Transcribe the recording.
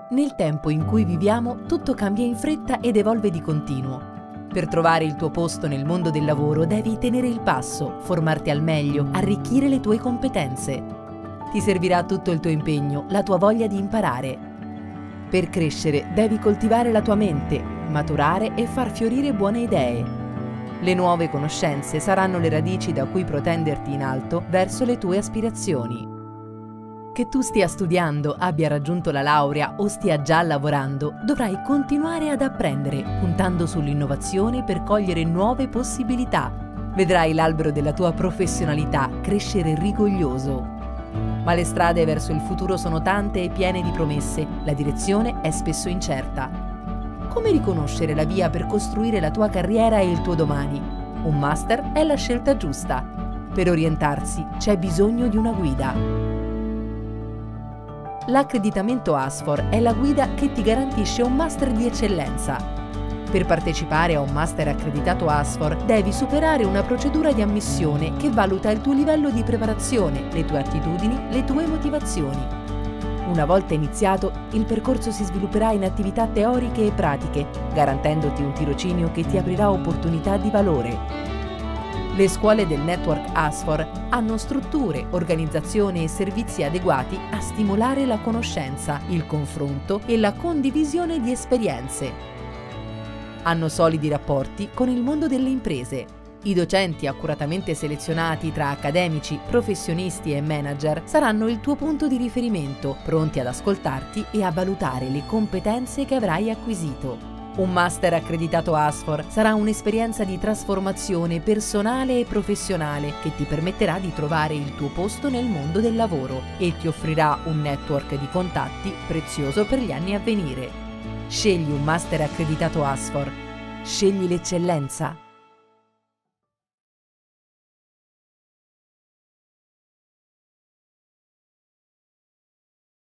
Nel tempo in cui viviamo, tutto cambia in fretta ed evolve di continuo. Per trovare il tuo posto nel mondo del lavoro devi tenere il passo, formarti al meglio, arricchire le tue competenze. Ti servirà tutto il tuo impegno, la tua voglia di imparare. Per crescere devi coltivare la tua mente, maturare e far fiorire buone idee. Le nuove conoscenze saranno le radici da cui protenderti in alto verso le tue aspirazioni. Che tu stia studiando, abbia raggiunto la laurea o stia già lavorando, dovrai continuare ad apprendere, puntando sull'innovazione per cogliere nuove possibilità. Vedrai l'albero della tua professionalità crescere rigoglioso. Ma le strade verso il futuro sono tante e piene di promesse, la direzione è spesso incerta. Come riconoscere la via per costruire la tua carriera e il tuo domani? Un master è la scelta giusta. Per orientarsi c'è bisogno di una guida. L'accreditamento ASFOR è la guida che ti garantisce un master di eccellenza. Per partecipare a un master accreditato ASFOR devi superare una procedura di ammissione che valuta il tuo livello di preparazione, le tue attitudini, le tue motivazioni. Una volta iniziato, il percorso si svilupperà in attività teoriche e pratiche, garantendoti un tirocinio che ti aprirà opportunità di valore. Le scuole del network ASFOR hanno strutture, organizzazione e servizi adeguati a stimolare la conoscenza, il confronto e la condivisione di esperienze. Hanno solidi rapporti con il mondo delle imprese. I docenti accuratamente selezionati tra accademici, professionisti e manager saranno il tuo punto di riferimento, pronti ad ascoltarti e a valutare le competenze che avrai acquisito. Un master accreditato ASFOR sarà un'esperienza di trasformazione personale e professionale che ti permetterà di trovare il tuo posto nel mondo del lavoro e ti offrirà un network di contatti prezioso per gli anni a venire. Scegli un master accreditato ASFOR. Scegli l'eccellenza.